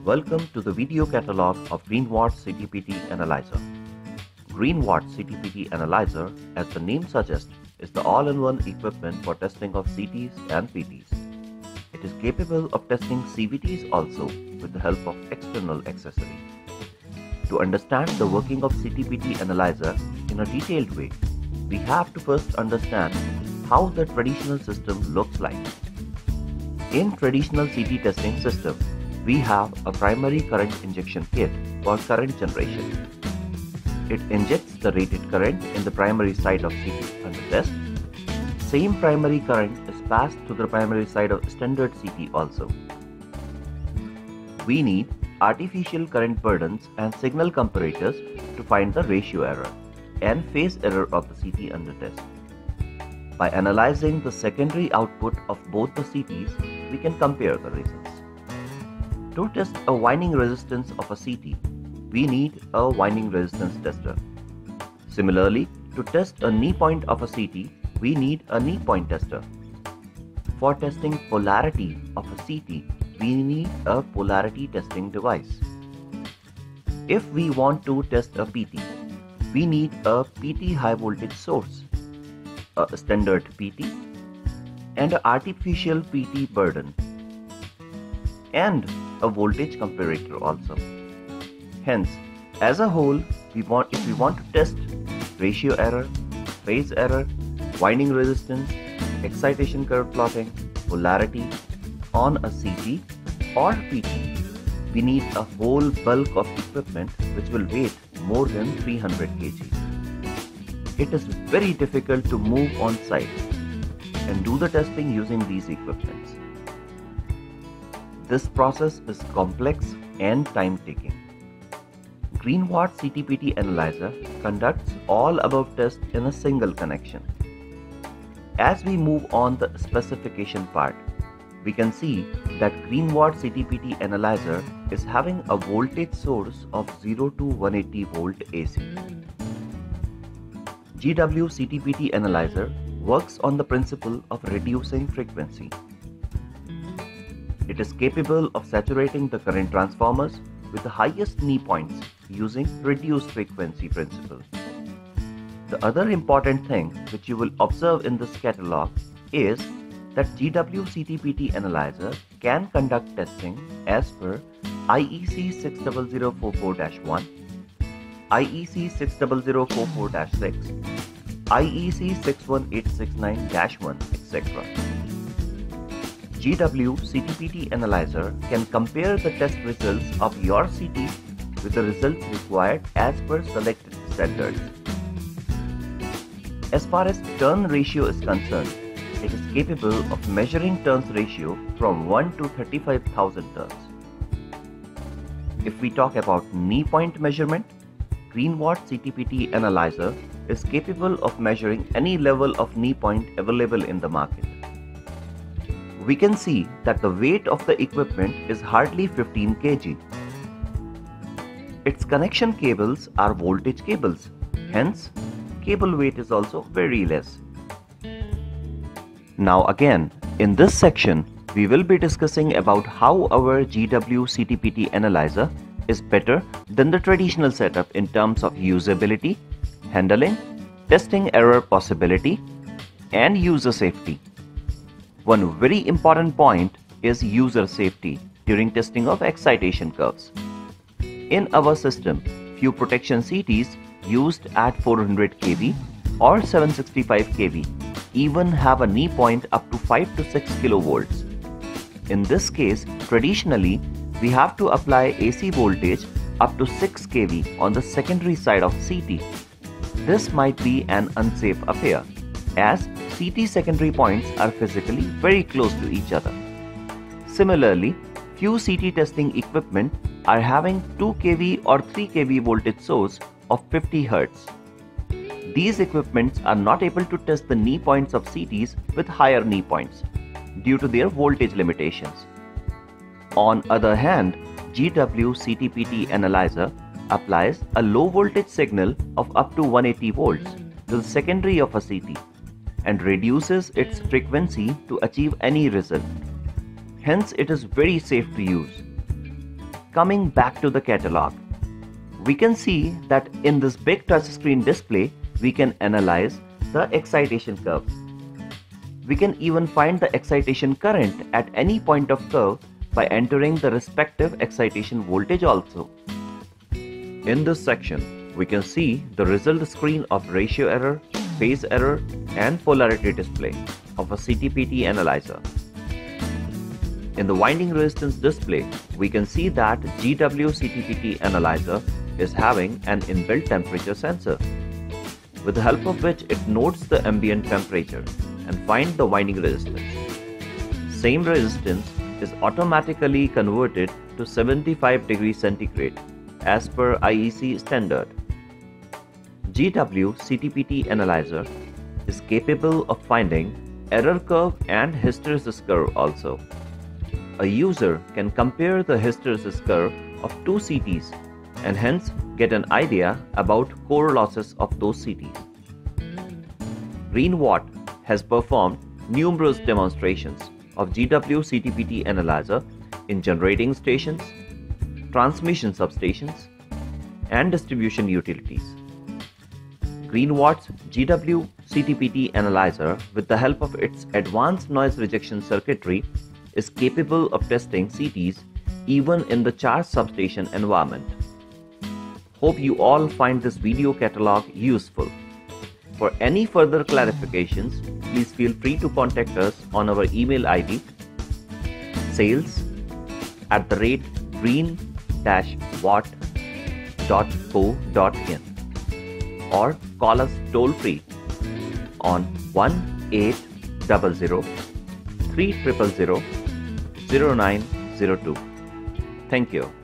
Welcome to the video catalog of Greenwatt CT PT Analyzer. Greenwatt CT PT Analyzer, as the name suggests, is the all-in-one equipment for testing of CTs and PTs. It is capable of testing CVTs also with the help of external accessories. To understand the working of CT PT Analyzer in a detailed way, we have to first understand how the traditional system looks like. In traditional CT testing system, we have a primary current injection kit for current generation. It injects the rated current in the primary side of CT under test. Same primary current is passed to the primary side of standard CT also. We need artificial current burdens and signal comparators to find the ratio error and phase error of the CT under test. By analyzing the secondary output of both the CTs, we can compare the results. To test a winding resistance of a CT, we need a winding resistance tester. Similarly, to test a knee point of a CT, we need a knee point tester. For testing polarity of a CT, we need a polarity testing device. If we want to test a PT, we need a PT high voltage source, a standard PT, and an artificial PT burden, and a voltage comparator also. Hence, as a whole, if we want to test ratio error, phase error, winding resistance, excitation curve plotting, polarity on a CT or PT, we need a whole bulk of equipment which will weigh more than 300 kg. It is very difficult to move on site and do the testing using these equipments. This process is complex and time-taking. Greenwatt CT PT Analyzer conducts all above tests in a single connection. As we move on the specification part, we can see that Greenwatt CT PT Analyzer is having a voltage source of 0 to 180 volt AC. GW CT PT Analyzer works on the principle of reducing frequency. It is capable of saturating the current transformers with the highest knee points using reduced frequency principle. The other important thing which you will observe in this catalog is that GW CT PT Analyzer can conduct testing as per IEC 60044-1, IEC 60044-6, IEC 61869-1, etc. GW CT PT Analyzer can compare the test results of your CT with the results required as per selected standards. As far as turn ratio is concerned, it is capable of measuring turns ratio from 1 to 35,000 turns. If we talk about knee point measurement, Greenwatt CT PT Analyzer is capable of measuring any level of knee point available in the market. We can see that the weight of the equipment is hardly 15 kg. Its connection cables are voltage cables, hence cable weight is also very less. Now again, in this section, we will be discussing about how our GW CT PT Analyzer is better than the traditional setup in terms of usability, handling, testing error possibility, and user safety. One very important point is user safety during testing of excitation curves. In our system, few protection CTs used at 400 kV or 765 kV even have a knee point up to 5 to 6 kilovolts. In this case, traditionally, we have to apply AC voltage up to 6 kV on the secondary side of CT. This might be an unsafe affair, as CT secondary points are physically very close to each other. Similarly, few CT testing equipment are having 2 kV or 3 kV voltage source of 50 Hz. These equipments are not able to test the knee points of CTs with higher knee points due to their voltage limitations. On other hand, GW CT PT Analyzer applies a low voltage signal of up to 180 volts to the secondary of a CT and reduces its frequency to achieve any result. Hence, it is very safe to use. Coming back to the catalog, we can see that in this big touchscreen display, we can analyze the excitation curve. We can even find the excitation current at any point of curve by entering the respective excitation voltage also. In this section, we can see the result screen of ratio error, phase error, and polarity display of a CT-PT analyzer. In the winding resistance display, we can see that GW CT-PT Analyzer is having an inbuilt temperature sensor, with the help of which it notes the ambient temperature and finds the winding resistance. Same resistance is automatically converted to 75 degrees centigrade as per IEC standard. GW CT-PT Analyzer is capable of finding error curve and hysteresis curve also. A user can compare the hysteresis curve of two CTs and hence get an idea about core losses of those CTs. GreenWatt has performed numerous demonstrations of GW CT-PT Analyzer in generating stations, transmission substations, and distribution utilities. GreenWatt's GW CT-PT Analyzer, with the help of its advanced noise rejection circuitry, is capable of testing CTs even in the charged substation environment. Hope you all find this video catalog useful. For any further clarifications, please feel free to contact us on our email ID sales@green-watt.co.in or call us toll free on 1800 300 0902. Thank you.